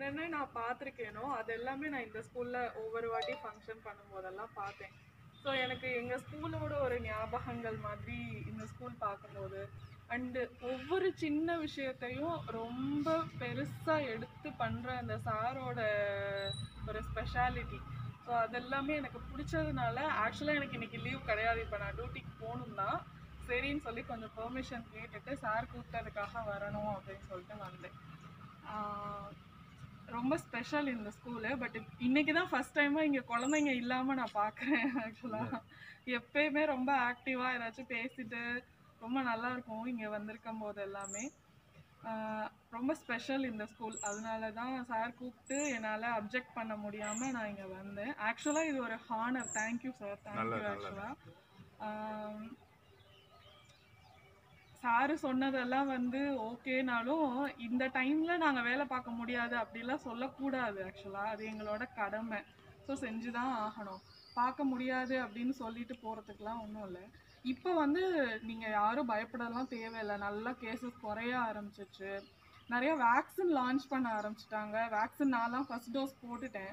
என்னென்ன நான் பார்த்துருக்கேனோ அது எல்லாமே நான் இந்த ஸ்கூலில் ஒவ்வொரு வாட்டி ஃபங்க்ஷன் பண்ணும்போதெல்லாம் பார்த்தேன். ஸோ எனக்கு எங்கள் ஸ்கூலோட ஒரு ஞாபகங்கள் மாதிரி இந்த ஸ்கூல் பார்க்கும்போது அண்டு ஒவ்வொரு சின்ன விஷயத்தையும் ரொம்ப பெருசாக எடுத்து பண்ணுற அந்த சாரோட ஒரு ஸ்பெஷாலிட்டி. ஸோ அதெல்லாமே எனக்கு பிடிச்சதுனால ஆக்சுவலாக எனக்கு இன்றைக்கி லீவ் கிடையாது. இப்போ நான் டியூட்டிக்கு போகணும் தான். சரின்னு சொல்லி கொஞ்சம் பெர்மிஷன் கேட்டுட்டு சார் கூப்பிட்டதுக்காக வரணும் அப்படின்னு சொல்லிட்டு வந்தேன். ரொம்ப ஸ்பெஷல் இந்த ஸ்கூலு. பட் இன்னைக்கு தான் ஃபர்ஸ்ட் டைமாக இங்கே குழந்தைங்க இல்லாமல் நான் பார்க்குறேன். ஆக்சுவலாக எப்பயுமே ரொம்ப ஆக்டிவாக ஏதாச்சும் பேசிட்டு ரொம்ப நல்லா இருக்கும் இங்கே வந்திருக்கும் போது எல்லாமே. ரொம்ப ஸ்பெஷல் இந்த ஸ்கூல். அதனால தான் சார் கூப்பிட்டு என்னால் அப்ஜெக்ட் பண்ண முடியாமல் நான் இங்கே வந்தேன். ஆக்சுவலாக இது ஒரு ஹானர். Thank you sir, thank you. ஆக்சுவலாக சாரு சொன்னதெல்லாம் வந்து ஓகேனாலும் இந்த டைமில் நாங்கள் வேலை பார்க்க முடியாது அப்படிலாம் சொல்லக்கூடாது. ஆக்சுவலாக அது எங்களோட கடமை. ஸோ செஞ்சு தான் ஆகணும். பார்க்க முடியாது அப்படின்னு சொல்லிட்டு போகிறதுக்கெலாம் ஒன்றும் இல்லை. இப்போ வந்து நீங்கள் யாரும் பயப்படலாம் தேவையில்லை. நல்லா கேசஸ் குறைய ஆரம்பிச்சிச்சு. நிறைய வேக்சின் லான்ச் பண்ண ஆரம்பிச்சிட்டாங்க. வேக்சின் நான்லாம் ஃபர்ஸ்ட் டோஸ் போட்டுட்டேன்.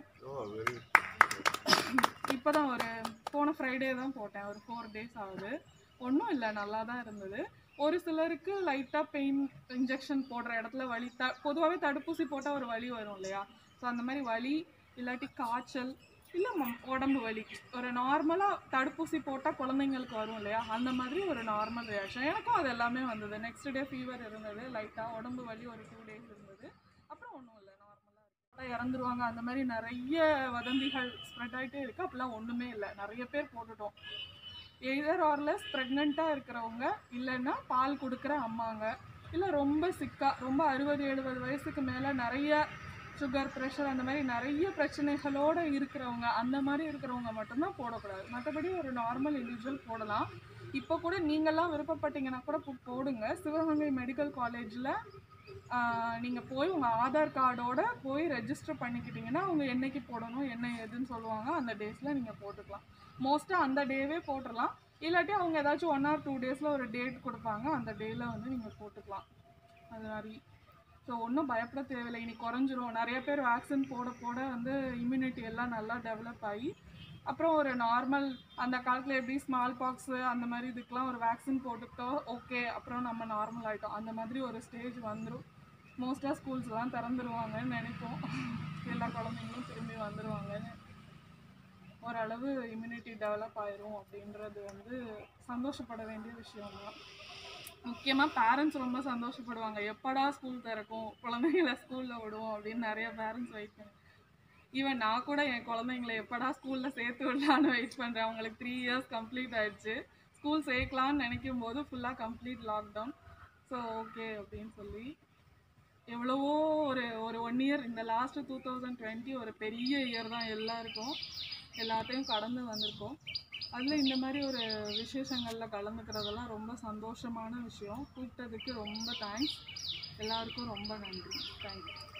இப்போ தான் போன ஃப்ரைடே தான் போட்டேன். ஒரு 4 days ஆகுது. ஒன்றும் இல்லை, நல்லா தான் இருந்தது. ஒரு சிலருக்கு லைட்டாக பெயின், இன்ஜெக்ஷன் போடுற இடத்துல வலி, பொதுவாகவே தடுப்பூசி போட்டால் ஒரு வலி வரும் இல்லையா? ஸோ அந்த மாதிரி வலி இல்லாட்டி காய்ச்சல் இல்லை உடம்பு வலி, ஒரு நார்மலாக தடுப்பூசி போட்டால் குழந்தைங்களுக்கு வரும் இல்லையா? அந்த மாதிரி ஒரு நார்மல் ரியாக்ஷன். எனக்கும் அது எல்லாமே வந்தது. நெக்ஸ்ட் டே ஃபீவர் இருந்தது, லைட்டாக உடம்பு வலி ஒரு 2 days இருந்தது. அப்புறம் ஒன்றும் இல்லை, நார்மலாக இருக்குது. இறந்துருவாங்க அந்த மாதிரி நிறைய வதந்திகள் ஸ்ப்ரெட் ஆகிட்டே இருக்குது. அப்படிலாம் ஒன்றுமே இல்லை. நிறைய பேர் போட்டுட்டோம். எய்தர் ஆர்லெஸ் ப்ரெக்னெண்ட்டாக இருக்கிறவங்க, இல்லைன்னா பால் கொடுக்குற அம்மாங்க, இல்லை ரொம்ப சிக்காக ரொம்ப 60-70 வயசுக்கு மேலே நிறைய சுகர், ப்ரெஷர் அந்த மாதிரி நிறைய பிரச்சனைகளோடு இருக்கிறவங்க, அந்த மாதிரி இருக்கிறவங்க மட்டும்தான் போடக்கூடாது. மற்றபடி ஒரு நார்மல் இண்டிவிஜுவல் போடலாம். இப்போ கூட நீங்கள்லாம் விருப்பப்பட்டீங்கன்னா கூட போடுங்க. சிவகங்கை மெடிக்கல் காலேஜில் நீங்கள் போய் உங்கள் ஆதார் கார்டோட போய் ரெஜிஸ்டர் பண்ணிக்கிட்டிங்கன்னா அவங்க என்னைக்கு போடணும் என்ன ஏதுன்னு சொல்லுவாங்க. அந்த டேஸில் நீங்கள் போட்டுக்கலாம். மோஸ்ட்டாக அந்த டேவே போட்டுடலாம். இல்லாட்டி அவங்க ஏதாச்சும் 1 or 2 days ஒரு டேட் கொடுப்பாங்க. அந்த டேயில் வந்து நீங்கள் போட்டுக்கலாம். அது மாதிரி. ஸோ ஒன்றும் பயப்பட தேவையில்லை. இனி குறைஞ்சிரும். நிறைய பேர் வேக்சின் போட போட வந்து இம்யூனிட்டி எல்லாம் நல்லா டெவலப் ஆகி அப்புறம் ஒரு நார்மல், அந்த காலத்தில் எப்படி ஸ்மால் பாக்ஸு அந்த மாதிரி இதுக்கெலாம் ஒரு வேக்சின் போட்டுக்கிட்டோம், ஓகே அப்புறம் நம்ம நார்மல் ஆகிட்டோம். அந்த மாதிரி ஒரு ஸ்டேஜ் வந்துடும். மோஸ்ட்டாக ஸ்கூல்ஸ்லாம் திறந்துருவாங்கன்னு நினைப்போம். எல்லா குழந்தைங்களும் திரும்பி வந்துடுவாங்கன்னு. ஓரளவு இம்யூனிட்டி டெவலப் ஆயிரும் அப்படின்றது வந்து சந்தோஷப்பட வேண்டிய விஷயம்தான். முக்கியமாக பேரண்ட்ஸ் ரொம்ப சந்தோஷப்படுவாங்க. எப்படா ஸ்கூல் திறக்கும், குழந்தைங்கள ஸ்கூலில் விடுவோம் அப்படின்னு நிறைய பேரண்ட்ஸ் வெயிட் பண்ணுவாங்க. ஈவன் நான் கூட என் குழந்தைங்களை எப்படா ஸ்கூலில் சேர்த்து விடலான்னு வெயிட் பண்ணுறேன். அவங்களுக்கு 3 years கம்ப்ளீட் ஆயிடுச்சு. ஸ்கூல் சேர்க்கலான்னு நினைக்கும் போது ஃபுல்லாக கம்ப்ளீட் லாக்டவுன். ஸோ ஓகே அப்படின்னு சொல்லி எவ்வளவோ ஒரு 1 year, இந்த லாஸ்ட்டு 2020 ஒரு பெரிய இயர் தான் எல்லாருக்கும். எல்லாத்தையும் கடந்து வந்திருக்கோம். அதில் இந்த மாதிரி ஒரு விசேஷங்களில் கலந்துக்கிறதெல்லாம் ரொம்ப சந்தோஷமான விஷயம். கூப்பிட்டதுக்கு ரொம்ப தேங்க்ஸ். எல்லாருக்கும் ரொம்ப நன்றி. தேங்க்யூ.